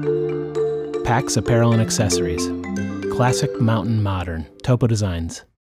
Packs, apparel, and accessories. Classic, mountain, modern. Topo Designs.